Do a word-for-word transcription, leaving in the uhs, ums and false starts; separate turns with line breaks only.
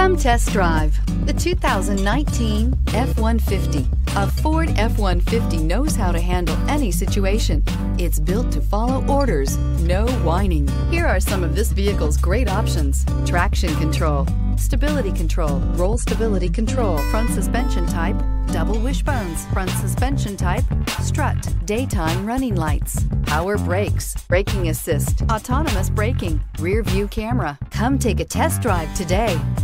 Come test drive the two thousand nineteen F one fifty. A Ford F one fifty knows how to handle any situation. It's built to follow orders, no whining. Here are some of this vehicle's great options: traction control, stability control, roll stability control, front suspension type, double wishbones, front suspension type, strut, daytime running lights, power brakes, braking assist, autonomous braking, rear view camera. Come take a test drive today.